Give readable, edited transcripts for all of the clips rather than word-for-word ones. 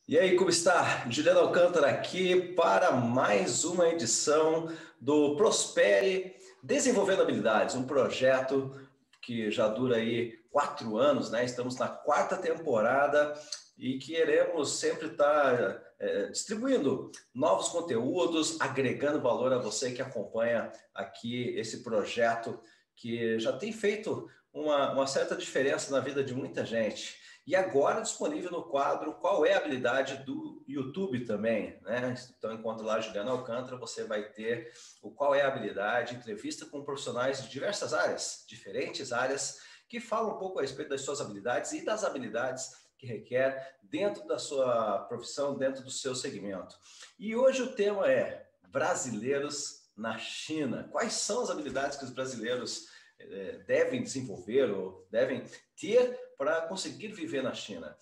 E aí, como está? Juliano Alcântara aqui para mais uma edição do Prospere Desenvolvendo Habilidades, um projeto que já dura aí 4 anos, né? Estamos na quarta temporada e queremos sempre estar distribuindo novos conteúdos, agregando valor a você que acompanha aqui esse projeto que já tem feito uma certa diferença na vida de muita gente. E agora disponível no quadro Qual é a Habilidade do YouTube também, né? Então, enquanto lá Juliana Alcântara, você vai ter o Qual é a Habilidade, entrevista com profissionais de diversas áreas, diferentes áreas, que falam um pouco a respeito das suas habilidades e das habilidades que requer dentro da sua profissão, dentro do seu segmento. E hoje o tema é brasileiros na China. Quais são as habilidades que os brasileiros devem desenvolver ou devem ter para conseguir viver na China?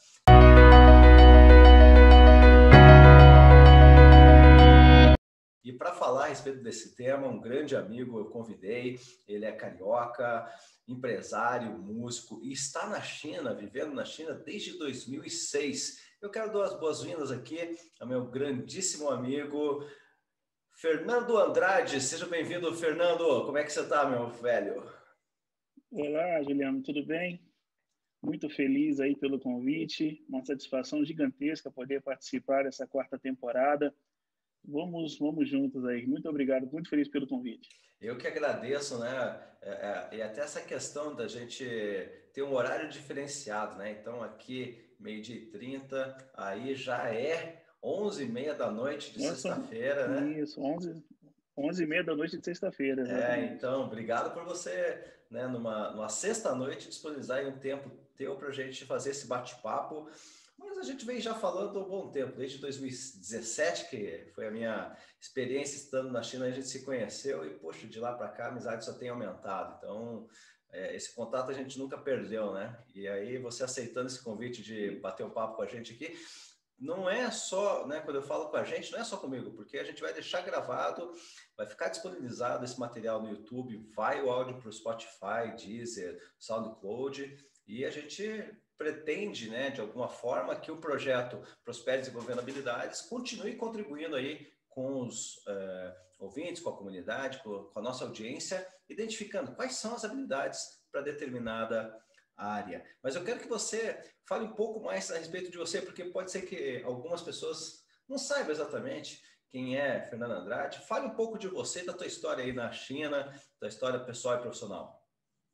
E para falar a respeito desse tema, um grande amigo eu convidei, ele é carioca, empresário, músico e está na China, vivendo na China desde 2006. Eu quero dar as boas-vindas aqui ao meu grandíssimo amigo Fernando Andrade. Seja bem-vindo, Fernando. Como é que você está, meu velho? Olá, Juliano, tudo bem? Muito feliz aí pelo convite, uma satisfação gigantesca poder participar dessa quarta temporada. Vamos juntos aí. Muito obrigado, muito feliz pelo convite. Eu que agradeço, né? E até essa questão da gente ter um horário diferenciado, né? Então aqui, 12h30, aí já é 11h30 da noite de Nossa, sexta-feira, né? isso, 11h30 da noite de sexta-feira, exatamente. Então, obrigado por você, né, numa sexta-noite, disponibilizar aí um tempo teu para a gente fazer esse bate-papo. Mas a gente vem já falando há um bom tempo, desde 2017, que foi a minha experiência estando na China, a gente se conheceu e, poxa, de lá para cá a amizade só tem aumentado. Então, esse contato a gente nunca perdeu, né? E aí, você aceitando esse convite de bater um papo com a gente aqui, não é só, né, quando eu falo com a gente, não é só comigo, porque a gente vai deixar gravado, vai ficar disponibilizado esse material no YouTube, vai o áudio para o Spotify, Deezer, SoundCloud, e a gente pretende, né, de alguma forma, que o projeto Prospere Desenvolvendo Habilidades continue contribuindo aí com os ouvintes, com a comunidade, com a nossa audiência, identificando quais são as habilidades para determinada área. Mas eu quero que você fale um pouco mais a respeito de você, porque pode ser que algumas pessoas não saibam exatamente quem é Fernando Andrade. Fale um pouco de você, da tua história aí na China, da história pessoal e profissional.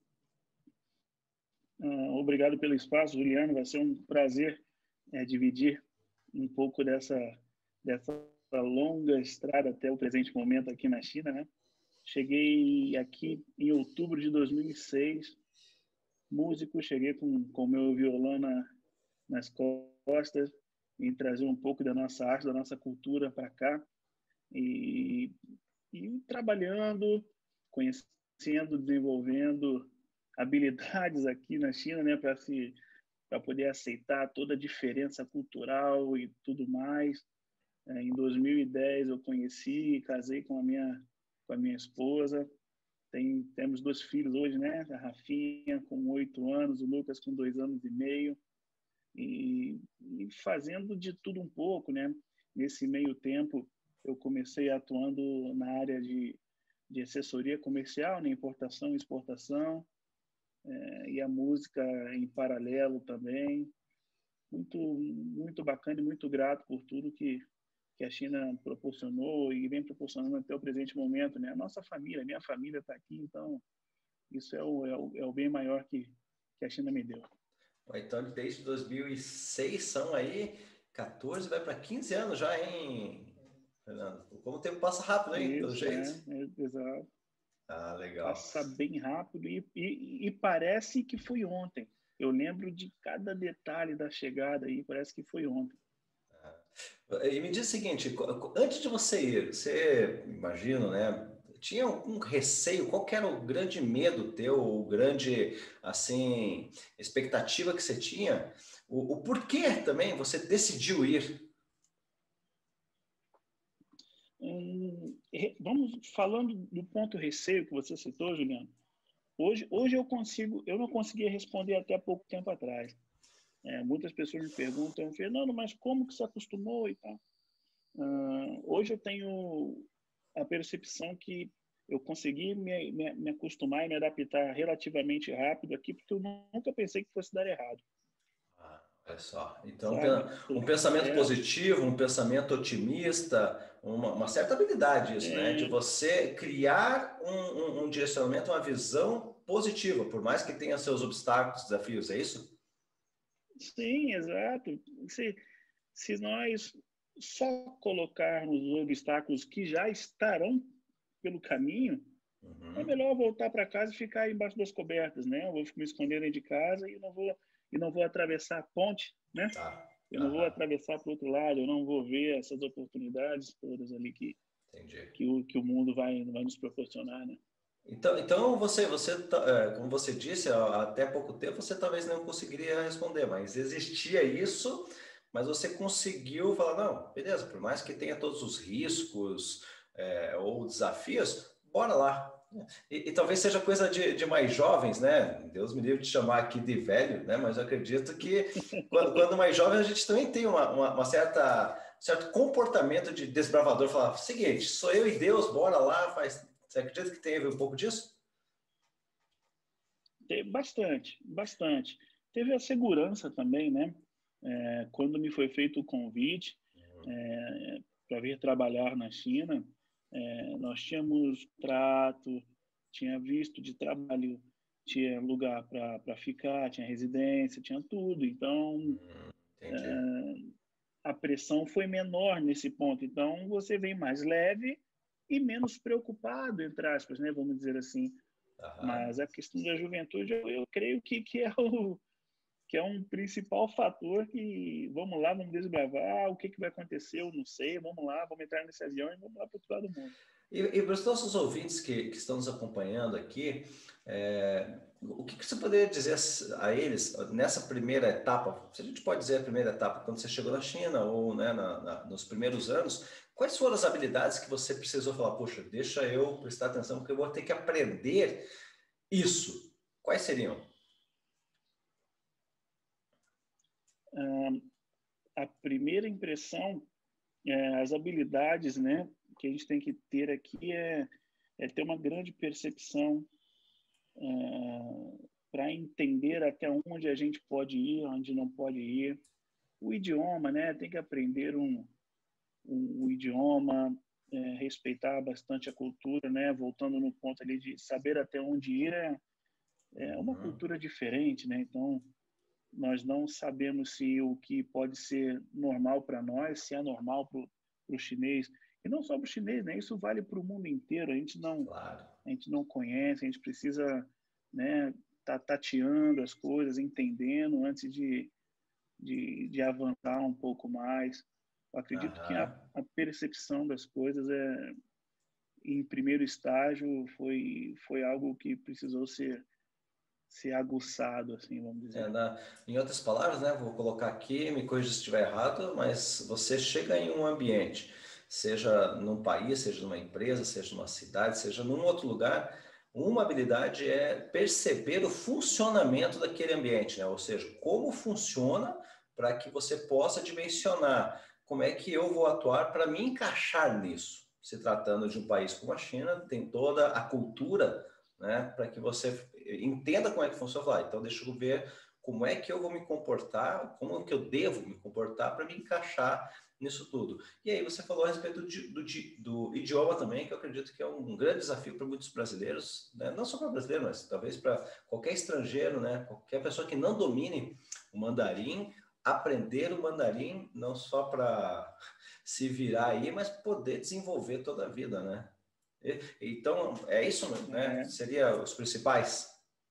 Obrigado pelo espaço, Juliano. Vai ser um prazer dividir um pouco dessa longa estrada até o presente momento aqui na China, né? Cheguei aqui em outubro de 2006, músico, cheguei com meu violão nas costas e trazer um pouco da nossa arte, da nossa cultura para cá e, e trabalhando, conhecendo, desenvolvendo habilidades aqui na China, né, para poder aceitar toda a diferença cultural e tudo mais. Em 2010 eu conheci e casei com a minha esposa. Temos 2 filhos hoje, né? A Rafinha com 8 anos, o Lucas com 2 anos e meio. E fazendo de tudo um pouco, né? Nesse meio tempo, eu comecei atuando na área de assessoria comercial, né? Importação e exportação, e a música em paralelo também. Muito, muito bacana e muito grato por tudo que a China proporcionou e vem proporcionando até o presente momento, né? A nossa família, minha família está aqui, então isso é o bem maior que a China me deu. Então, desde 2006 são aí 14, vai para 15 anos já, hein, Fernando? Como o tempo passa rápido, hein, pelo Isso, jeito. exato. Ah, legal. Passa bem rápido e parece que foi ontem. Eu lembro de cada detalhe da chegada aí, parece que foi ontem. E me diz o seguinte, antes de você ir, você, imagino, né, tinha algum receio? Qual que era o grande medo teu, o grande, assim, expectativa que você tinha? O porquê também você decidiu ir? Vamos falando do ponto receio que você citou, Juliano. Hoje eu não conseguia responder até pouco tempo atrás. Muitas pessoas me perguntam, Fernando, mas como que você acostumou e tal? Hoje eu tenho a percepção que eu consegui me acostumar e me adaptar relativamente rápido aqui, porque eu nunca pensei que fosse dar errado. Olha só. Então, Sabe? um pensamento positivo, um pensamento otimista, uma certa habilidade isso, né? De você criar um direcionamento, uma visão positiva, por mais que tenha seus obstáculos, desafios, é isso? Sim, exato. Se nós só colocarmos os obstáculos que já estarão pelo caminho, é melhor voltar para casa e ficar embaixo das cobertas, né? Eu vou me esconder dentro de casa e não vou atravessar a ponte, né? Tá. Eu não vou atravessar para o outro lado, eu não vou ver essas oportunidades todas ali que o mundo vai nos proporcionar, né? Então como você disse, até pouco tempo você talvez não conseguiria responder, mas existia isso, mas você conseguiu falar, não, beleza, por mais que tenha todos os riscos ou desafios, bora lá. E talvez seja coisa de mais jovens, né? Deus me livre de chamar aqui de velho, né? Mas eu acredito que quando mais jovem a gente também tem uma certo comportamento de desbravador, falar, seguinte, sou eu e Deus, bora lá, faz. Você acredita que teve um pouco disso? Bastante, bastante. Teve a segurança também, né? Quando me foi feito o convite para vir trabalhar na China, nós tínhamos trato, tinha visto de trabalho, tinha lugar para ficar, tinha residência, tinha tudo. Então, Entendi. a pressão foi menor nesse ponto. Então, você vem mais leve e menos preocupado, entre aspas, né? Vamos dizer assim. Aham. Mas a questão da juventude, eu creio que é um principal fator que, vamos lá, vamos desbravar, o que vai acontecer, eu não sei, vamos lá, vamos entrar nesse avião e vamos lá para o outro lado do mundo. E para os nossos ouvintes que estão nos acompanhando aqui, o que você poderia dizer a eles nessa primeira etapa? Se a gente pode dizer a primeira etapa, quando você chegou na China ou né, nos primeiros anos, quais foram as habilidades que você precisou falar, poxa, deixa eu prestar atenção porque eu vou ter que aprender isso? Quais seriam? A primeira impressão, as habilidades, né, que a gente tem que ter aqui é ter uma grande percepção para entender até onde a gente pode ir, onde não pode ir. O idioma, né, tem que aprender um idioma, respeitar bastante a cultura, né, voltando no ponto ali de saber até onde ir é uma cultura diferente, né, então nós não sabemos se o que pode ser normal para nós, se é normal para o chinês. E não só para o chinês, né? Isso vale para o mundo inteiro. Claro. A gente não conhece, a gente precisa, né, tá tateando as coisas, entendendo antes de avançar um pouco mais. Eu acredito que a Aham. percepção das coisas em primeiro estágio foi algo que precisou ser aguçado, assim, vamos dizer. Em outras palavras, né, vou colocar aqui, me corrija se estiver errado, mas você chega em um ambiente, seja num país, seja numa empresa, seja numa cidade, seja num outro lugar, uma habilidade é perceber o funcionamento daquele ambiente, né? Ou seja, como funciona para que você possa dimensionar como é que eu vou atuar para me encaixar nisso. Se tratando de um país como a China, tem toda a cultura, né, para que você entenda como é que funciona, falar, então deixa eu ver como é que eu vou me comportar, como é que eu devo me comportar para me encaixar nisso tudo. E aí você falou a respeito do idioma também, que eu acredito que é um grande desafio para muitos brasileiros, né? Não só para brasileiros, mas talvez para qualquer estrangeiro, né? Qualquer pessoa que não domine o mandarim, aprender o mandarim não só para se virar aí, mas poder desenvolver toda a vida, né? Então, é isso, né? Seria os principais.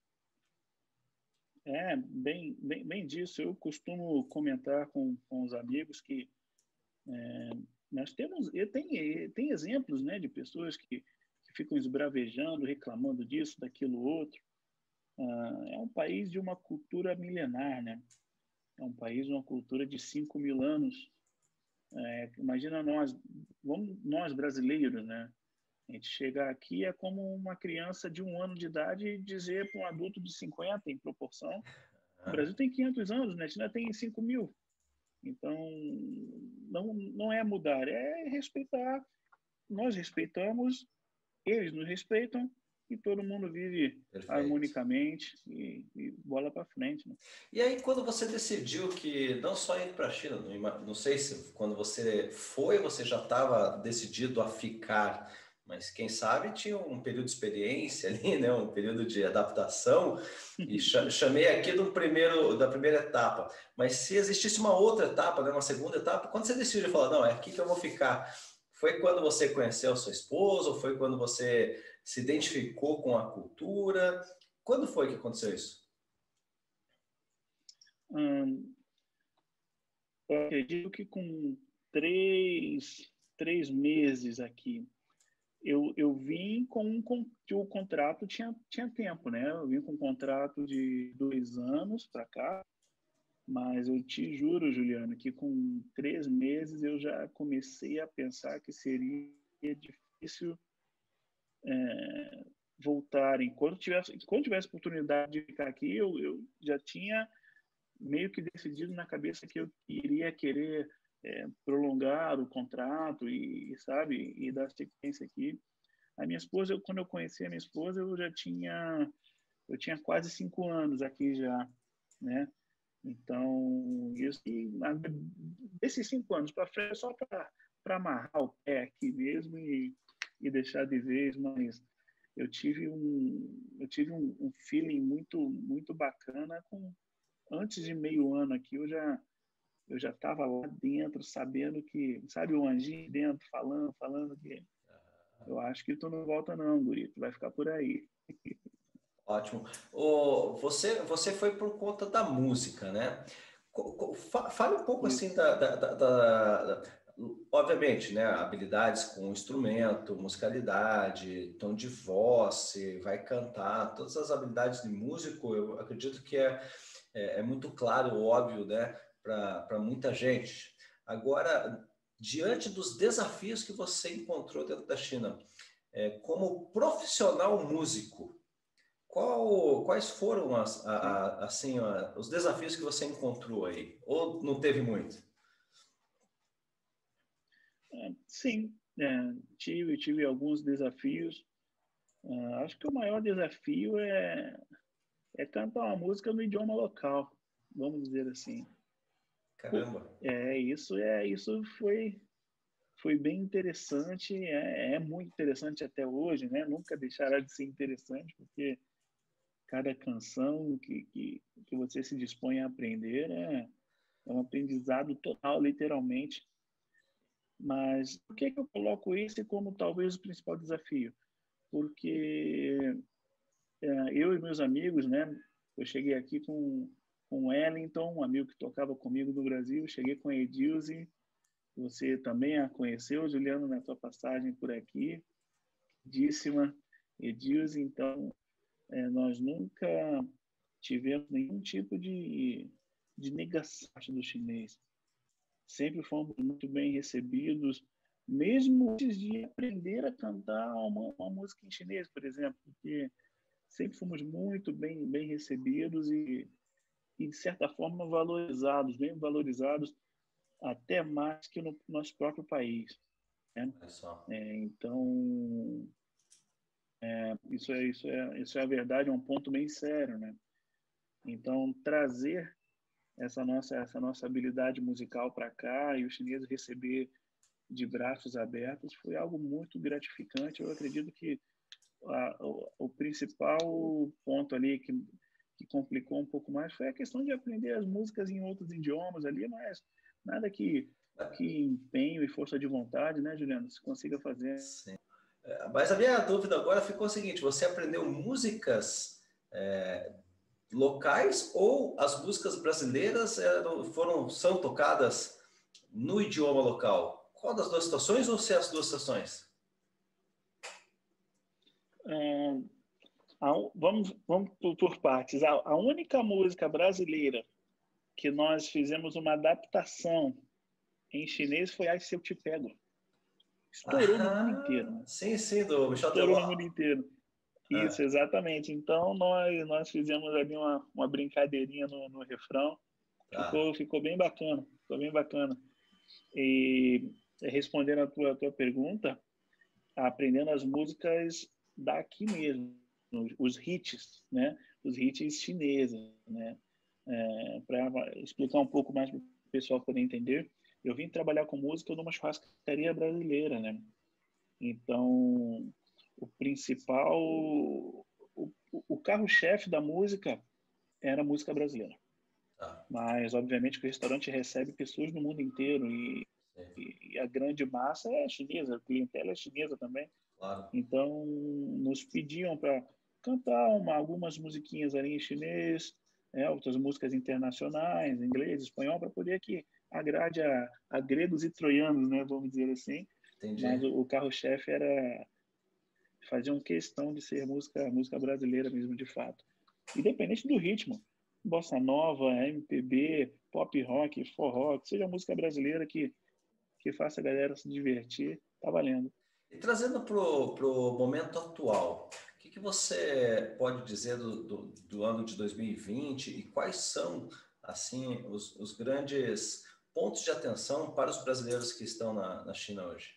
Bem disso. Eu costumo comentar com os amigos que nós temos, tem exemplos, né, de pessoas que ficam esbravejando, reclamando disso, daquilo outro. É um país de uma cultura milenar, né? É um país de uma cultura de 5.000 anos. Imagina nós brasileiros, né? A gente chegar aqui é como uma criança de 1 ano de idade dizer para um adulto de 50 em proporção O Brasil tem 500 anos, né? A China tem 5.000. Então, não é mudar, é respeitar. Nós respeitamos, eles nos respeitam e todo mundo vive Perfeito. harmonicamente e bola para frente, né? E aí, quando você decidiu que não só ir para a China, não sei se quando você foi, você já estava decidido a ficar, mas quem sabe tinha um período de experiência ali, né? Um período de adaptação, e chamei aqui da primeira etapa. Mas se existisse uma outra etapa, né? Uma segunda etapa, quando você decidiu falar, não, é aqui que eu vou ficar, foi quando você conheceu a sua esposa, ou foi quando você se identificou com a cultura? Quando foi que aconteceu isso? Eu acredito que com três meses aqui, eu vim que o contrato tinha tempo, né? Eu vim com um contrato de 2 anos para cá, mas eu te juro, Juliano, que com 3 meses eu já comecei a pensar que seria difícil voltarem. Quando tivesse oportunidade de ficar aqui, eu já tinha meio que decidido na cabeça que eu iria querer prolongar o contrato sabe, e dar sequência aqui. A minha esposa, quando eu conheci a minha esposa, eu tinha quase 5 anos aqui já, né? Então, isso, desses 5 anos para frente, é só para amarrar o pé aqui mesmo e deixar de vez, mas eu tive um feeling muito bacana antes de meio ano aqui, eu já estava lá dentro, sabendo que, sabe, o anjinho dentro falando que eu acho que tu não volta não, guri, tu vai ficar por aí. Ótimo. Você foi por conta da música, né? Fale um pouco assim Isso. obviamente, né? Habilidades com instrumento, musicalidade, tom de voz, se vai cantar, todas as habilidades de músico, eu acredito que é muito claro, óbvio, né? Para muita gente. Agora, diante dos desafios que você encontrou dentro da China, como profissional músico, quais foram Sim. assim, os desafios que você encontrou aí? Ou não teve muito? Sim, tive alguns desafios. Acho que o maior desafio é cantar uma música no idioma local, vamos dizer assim. Caramba. Isso foi bem interessante, é muito interessante até hoje, né? Nunca deixará de ser interessante, porque cada canção que você se dispõe a aprender é um aprendizado total, literalmente. Mas por que eu coloco esse como talvez o principal desafio? Porque eu e meus amigos, né? Eu cheguei aqui com o Wellington, um amigo que tocava comigo no Brasil, cheguei com a Edilze, você também a conheceu, Juliano, na tua passagem por aqui, lindíssima Edilze, então nós nunca tivemos nenhum tipo de negação do chinês. Sempre fomos muito bem recebidos, mesmo antes de aprender a cantar uma música em chinês, por exemplo, porque sempre fomos muito bem recebidos de certa forma, valorizados, bem valorizados, até mais que no nosso próprio país, né? Olha só. Então, isso é a verdade, é um ponto bem sério, né? Então, trazer essa nossa habilidade musical para cá e os chineses receber de braços abertos foi algo muito gratificante. Eu acredito que o principal ponto ali que complicou um pouco mais foi a questão de aprender as músicas em outros idiomas ali, mas nada que empenho e força de vontade, né, Juliano, se consiga fazer. Sim. Mas a minha dúvida agora ficou o seguinte: você aprendeu músicas locais ou as músicas brasileiras são tocadas no idioma local? Qual das duas situações ou se é as duas situações? Vamos por partes. A única música brasileira que nós fizemos uma adaptação em chinês foi Ai Se Eu Te Pego. Estourou no mundo inteiro, Ah, né? sim, sim, do Michel Estourou no Teló. mundo inteiro. Isso, exatamente. Então, nós fizemos ali uma brincadeirinha no refrão. Tá. Ficou bem bacana. Ficou bem bacana. E respondendo a tua pergunta, aprendendo as músicas daqui mesmo, os hits, né? Os hits chineses, né? Para explicar um pouco mais para o pessoal poder entender, eu vim trabalhar com música numa churrascaria brasileira, né? Então, o principal, o carro-chefe da música era a música brasileira. Tá. Mas, obviamente, que o restaurante recebe pessoas do mundo inteiro e a grande massa é chinesa, a clientela é chinesa também. Claro. Então, nos pediam para cantar algumas musiquinhas ali em chinês, outras músicas internacionais, inglês, espanhol, para poder que agrade a gregos e troianos, né, vamos dizer assim. Entendi. Mas o carro-chefe era faziam questão de ser música brasileira mesmo, de fato. Independente do ritmo, bossa nova, MPB, pop rock, forró, que seja música brasileira que faça a galera se divertir, tá valendo. E trazendo para o momento atual, o que você pode dizer do ano de 2020 e quais são, assim, os grandes pontos de atenção para os brasileiros que estão na China hoje?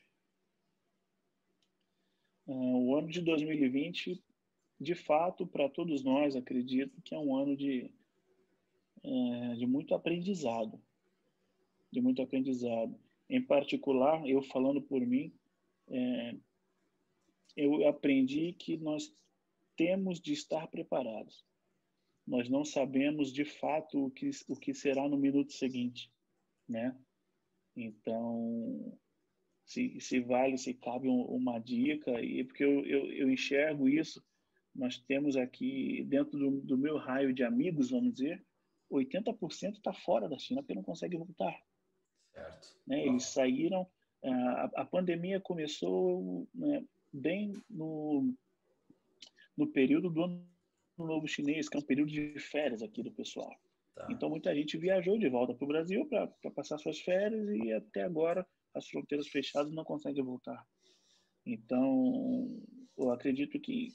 O ano de 2020, de fato, para todos nós, acredito que é um ano de muito aprendizado. De muito aprendizado. Em particular, eu falando por mim, eu aprendi que nós temos de estar preparados. Nós não sabemos, de fato, o que será no minuto seguinte, né? Então, se cabe uma dica, e porque eu enxergo isso, nós temos aqui, dentro do meu raio de amigos, vamos dizer, 80% está fora da China, porque não consegue voltar. Certo. Né? Eles saíram, a pandemia começou, né, bem no período do Ano Novo Chinês, que é um período de férias aqui do pessoal. Tá. Então, muita gente viajou de volta para o Brasil para passar suas férias e até agora as fronteiras fechadas não conseguem voltar. Então, eu acredito que,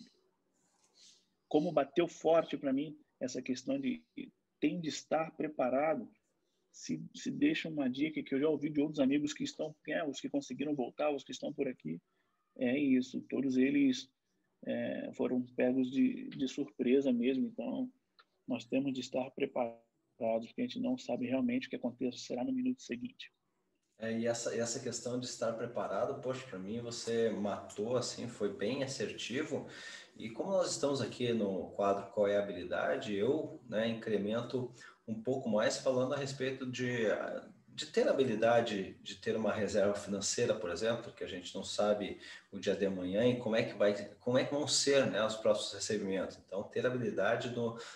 como bateu forte para mim essa questão de tem de estar preparado, se deixa uma dica que eu já ouvi de outros amigos que estão, os que conseguiram voltar, os que estão por aqui, é isso, todos eles foram pegos de surpresa mesmo, então nós temos de estar preparados, porque a gente não sabe realmente o que acontecerá no minuto seguinte. E essa questão de estar preparado, poxa, para mim você matou, assim, foi bem assertivo. E como nós estamos aqui no quadro Qual é a Habilidade, eu, né, incremento um pouco mais falando a respeito de ter a habilidade de ter uma reserva financeira, por exemplo, que a gente não sabe o dia de amanhã e como é que vão ser, né, os próximos recebimentos. Então, ter a habilidade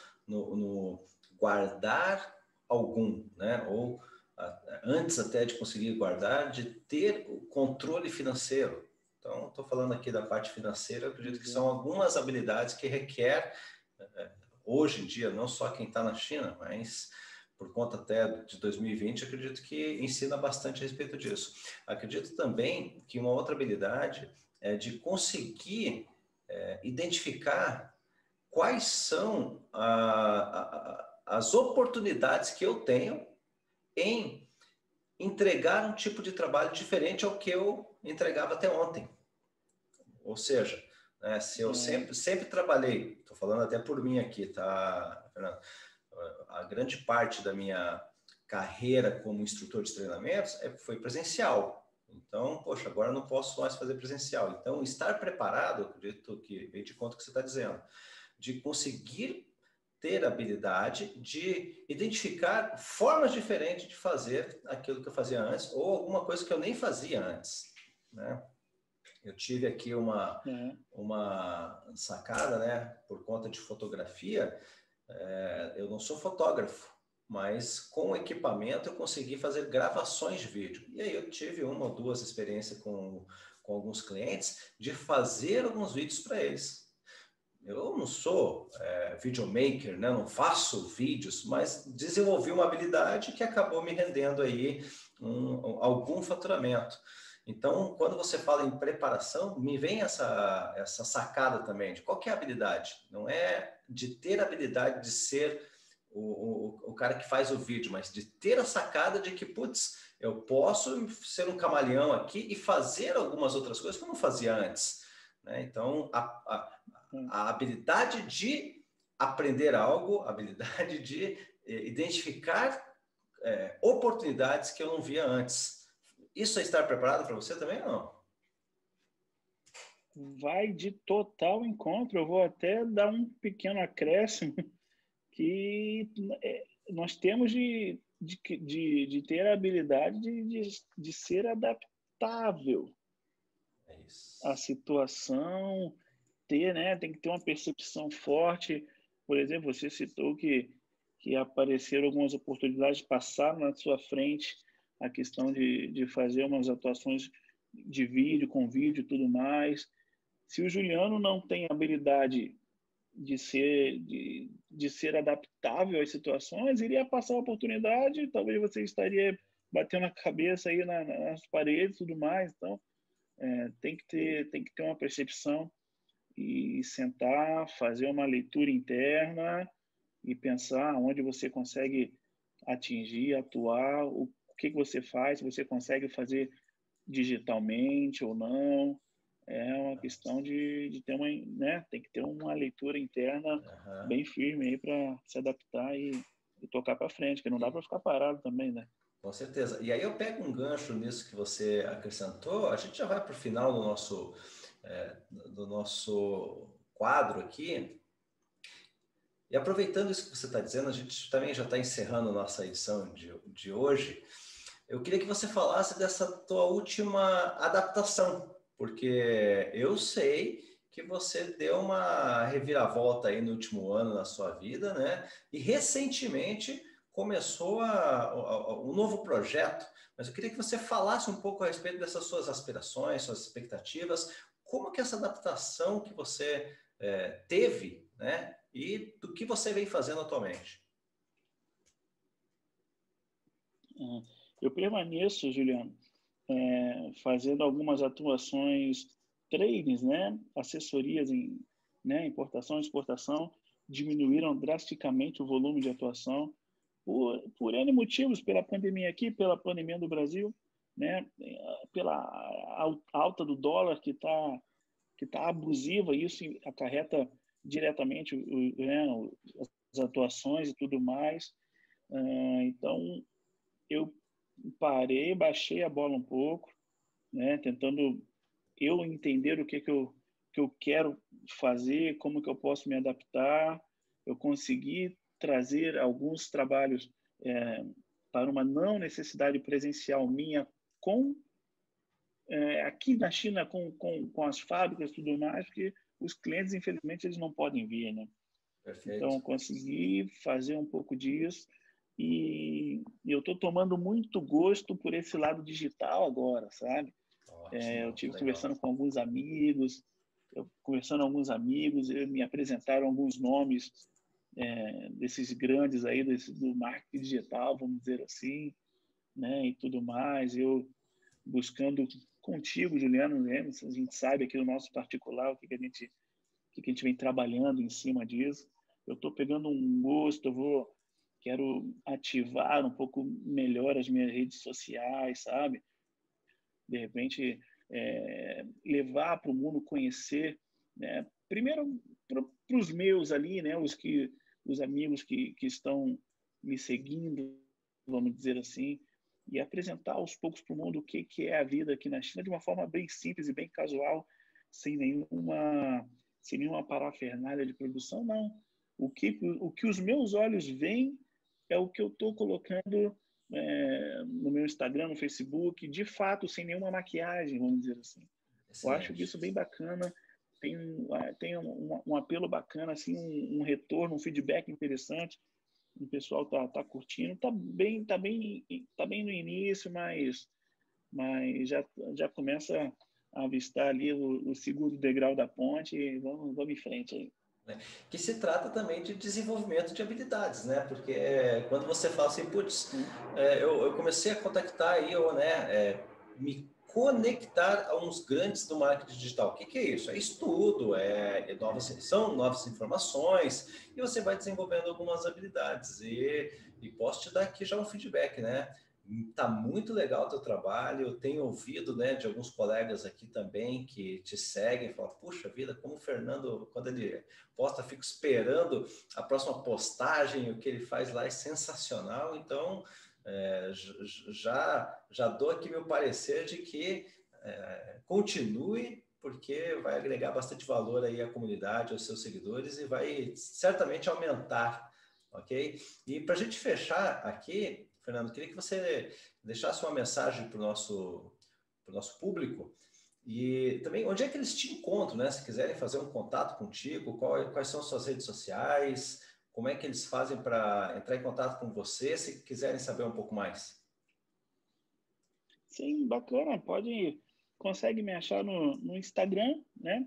no guardar algum, né, ou antes até de conseguir guardar, de ter o controle financeiro. Então, estou falando aqui da parte financeira, eu acredito que são algumas habilidades que requer, hoje em dia, não só quem está na China, mas por conta até de 2020, acredito que ensina bastante a respeito disso. Acredito também que uma outra habilidade é de conseguir identificar quais são as oportunidades que eu tenho em entregar um tipo de trabalho diferente ao que eu entregava até ontem. Ou seja, né, se eu sempre trabalhei, estou falando até por mim aqui, tá, Fernando? A grande parte da minha carreira como instrutor de treinamentos foi presencial. Então, poxa, agora eu não posso mais fazer presencial. Então, estar preparado, acredito que vem de conta o que você está dizendo, de conseguir ter a habilidade de identificar formas diferentes de fazer aquilo que eu fazia antes ou alguma coisa que eu nem fazia antes, né? Eu tive aqui uma sacada, né? Por conta de fotografia, eu não sou fotógrafo, mas com equipamento eu consegui fazer gravações de vídeo. E aí eu tive uma ou duas experiências com alguns clientes de fazer alguns vídeos para eles. Eu não sou videomaker, né? Não faço vídeos, mas desenvolvi uma habilidade que acabou me rendendo aí algum faturamento. Então, quando você fala em preparação, me vem essa sacada também de qual que é a habilidade. Não é de ter a habilidade de ser o cara que faz o vídeo, mas de ter a sacada de que, putz, eu posso ser um camaleão aqui e fazer algumas outras coisas que eu não fazia antes. Né? Então, a habilidade de aprender algo, a habilidade de identificar oportunidades que eu não via antes. Isso é estar preparado para você também ou não? Vai de total encontro. Eu vou até dar um pequeno acréscimo que nós temos de ter a habilidade de ser adaptável à situação, tem que ter uma percepção forte. Por exemplo, você citou que apareceram algumas oportunidades, passaram na sua frente a questão de fazer umas atuações de vídeo, com vídeo e tudo mais. Se o Juliano não tem habilidade de ser adaptável às situações, iria passar a oportunidade, talvez você estaria batendo a cabeça aí nas paredes e tudo mais. Então, tem que ter uma percepção e sentar, fazer uma leitura interna e pensar onde você consegue atingir, atuar, o que você faz, se você consegue fazer digitalmente ou não. É uma questão de ter tem que ter uma leitura interna bem firme aí para se adaptar e tocar para frente, que não dá para ficar parado também, né? Com certeza. E aí eu pego um gancho nisso que você acrescentou, a gente já vai para o final do nosso quadro aqui. E aproveitando isso que você está dizendo, a gente também já está encerrando a nossa edição de hoje. Eu queria que você falasse dessa tua última adaptação, porque eu sei que você deu uma reviravolta aí no último ano na sua vida, né? E recentemente começou um novo projeto, mas eu queria que você falasse um pouco a respeito dessas suas aspirações, suas expectativas, como que essa adaptação que você teve, né? E do que você vem fazendo atualmente. Eu permaneço, Juliano, fazendo algumas atuações, trainings, né? Assessorias em importação e exportação, diminuíram drasticamente o volume de atuação por N motivos, pela pandemia aqui, pela pandemia do Brasil, né? Pela alta do dólar que tá abusiva, isso acarreta diretamente as atuações e tudo mais. Então, eu parei, baixei a bola um pouco, né? Tentando eu entender o que eu quero fazer, como que eu posso me adaptar. Eu consegui trazer alguns trabalhos para uma não necessidade presencial minha aqui na China com as fábricas e tudo mais, porque os clientes, infelizmente, eles não podem vir, né? Perfeito. Então, consegui fazer um pouco disso e eu estou tomando muito gosto por esse lado digital agora, sabe? Eu tive conversando com alguns amigos, me apresentaram alguns nomes desses grandes aí, do marketing digital, vamos dizer assim, né? E tudo mais. Eu buscando contigo, Juliano Lemos, a gente sabe aqui no nosso particular o que a gente vem trabalhando em cima disso. Eu estou pegando um gosto, quero ativar um pouco melhor as minhas redes sociais, sabe? De repente, levar para o mundo conhecer, né? Primeiro para os meus ali, né? Os amigos que estão me seguindo, vamos dizer assim, e apresentar aos poucos para o mundo o que é a vida aqui na China de uma forma bem simples e bem casual, sem nenhuma parafernália de produção, não. O que os meus olhos veem é o que eu estou colocando no meu Instagram, no Facebook, de fato, sem nenhuma maquiagem, vamos dizer assim. Excelente. Eu acho isso bem bacana, tem um apelo bacana, assim, um retorno, um feedback interessante. O pessoal tá curtindo, tá bem no início, mas já começa a avistar ali o segundo degrau da ponte e vamos em frente aí. Que se trata também de desenvolvimento de habilidades, né? Porque quando você fala assim, putz, eu comecei a contactar aí, me conectar a uns grandes do marketing digital. O que é isso? É estudo, são novas informações, e você vai desenvolvendo algumas habilidades. E posso te dar aqui já um feedback, né? Tá muito legal o teu trabalho, eu tenho ouvido, né, de alguns colegas aqui também que te seguem, falam, puxa vida, como o Fernando, quando ele posta, fico esperando a próxima postagem, o que ele faz lá é sensacional. Então, já dou aqui meu parecer de que continue, porque vai agregar bastante valor aí à comunidade, aos seus seguidores, e vai certamente aumentar, ok? E para a gente fechar aqui, Fernando, queria que você deixasse uma mensagem para o nosso público, e também onde é que eles te encontram, né? Se quiserem fazer um contato contigo, quais são as suas redes sociais, como é que eles fazem para entrar em contato com você, se quiserem saber um pouco mais? Sim, bacana. Consegue me achar no Instagram, né?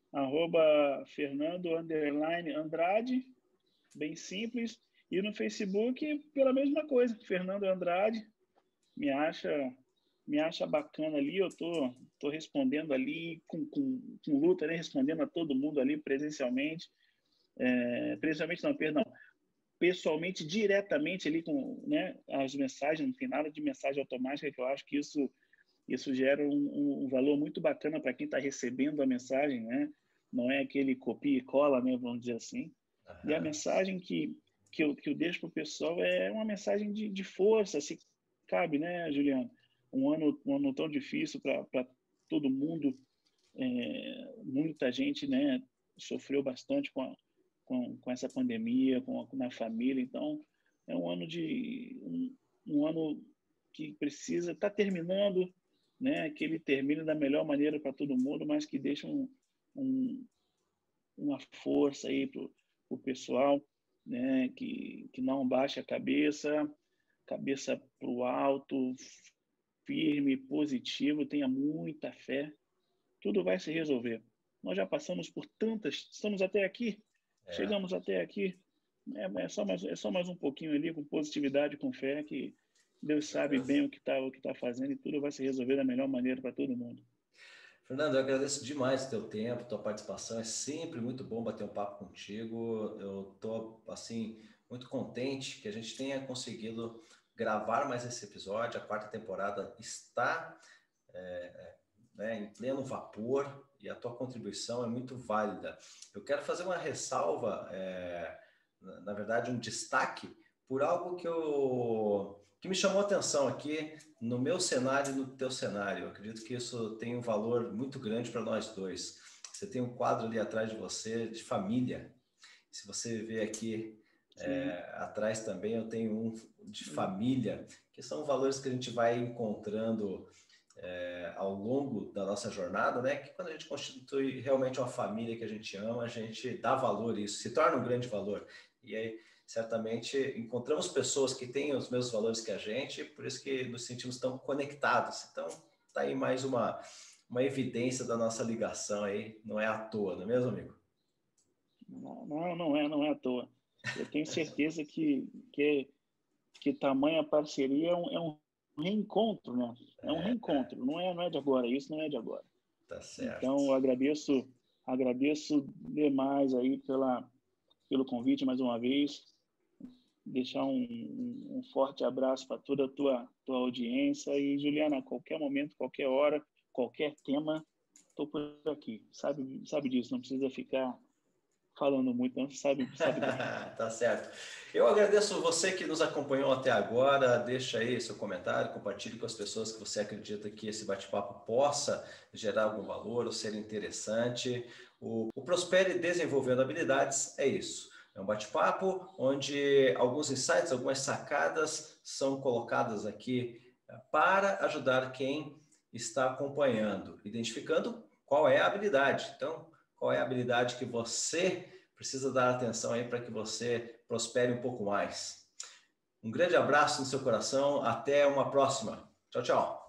@Fernando_Andrade, bem simples. E no Facebook, pela mesma coisa, Fernando Andrade. Me acha bacana ali. Eu tô respondendo ali com luta, né? Respondendo a todo mundo ali presencialmente. Presencialmente não, perdão. Pessoalmente, diretamente ali com, né, as mensagens, não tem nada de mensagem automática, que eu acho que isso gera um valor muito bacana para quem está recebendo a mensagem, né? Não é aquele copia e cola, né, vamos dizer assim. E a mensagem que eu deixo para o pessoal é uma mensagem de força, se cabe, né, Juliano? Um ano tão difícil para todo mundo, muita gente, né, sofreu bastante com essa pandemia, na família. Então, é um ano um ano que precisa estar terminando, né? Que ele termine da melhor maneira para todo mundo, mas que deixa uma força aí para o pessoal, né? Que não baixe a cabeça para o alto, firme, positivo, tenha muita fé. Tudo vai se resolver. Nós já passamos por tantas, estamos até aqui, chegamos até aqui. É só mais um pouquinho ali, com positividade, com fé, que Deus sabe bem o que tá fazendo, e tudo vai se resolver da melhor maneira para todo mundo. Fernando, eu agradeço demais o teu tempo, tua participação. É sempre muito bom bater um papo contigo. Eu tô, assim, muito contente que a gente tenha conseguido gravar mais esse episódio. A quarta temporada está né, em pleno vapor, e a tua contribuição é muito válida. Eu quero fazer uma ressalva, na verdade, um destaque por algo que me chamou a atenção aqui no meu cenário e no teu cenário. Eu acredito que isso tem um valor muito grande para nós dois. Você tem um quadro ali atrás de você de família. Se você vê aqui atrás também, eu tenho um de família, que são valores que a gente vai encontrando ao longo da nossa jornada, né? Que quando a gente constitui realmente uma família que a gente ama, a gente dá valor a isso, se torna um grande valor. E aí, certamente, encontramos pessoas que têm os mesmos valores que a gente, por isso que nos sentimos tão conectados. Então, tá aí mais uma evidência da nossa ligação aí, não é à toa, não é mesmo, amigo? Não é à toa. Eu tenho certeza que tamanha parceria é um reencontro, né? É um reencontro, não é de agora, isso não é de agora. Tá certo. Então, eu agradeço demais aí pelo convite mais uma vez. Deixar um forte abraço para toda a tua audiência. E, Juliana, a qualquer momento, qualquer hora, qualquer tema, estou por aqui. Sabe disso, não precisa ficar falando muito, não sabe bem. Tá certo. Eu agradeço você que nos acompanhou até agora. Deixa aí seu comentário, compartilhe com as pessoas que você acredita que esse bate-papo possa gerar algum valor ou ser interessante. O Prospere Desenvolvendo Habilidades é isso. É um bate-papo onde alguns insights, algumas sacadas são colocadas aqui para ajudar quem está acompanhando, identificando qual é a habilidade. Então, qual é a habilidade que você precisa dar atenção aí para que você prospere um pouco mais. Um grande abraço no seu coração. Até uma próxima. Tchau, tchau.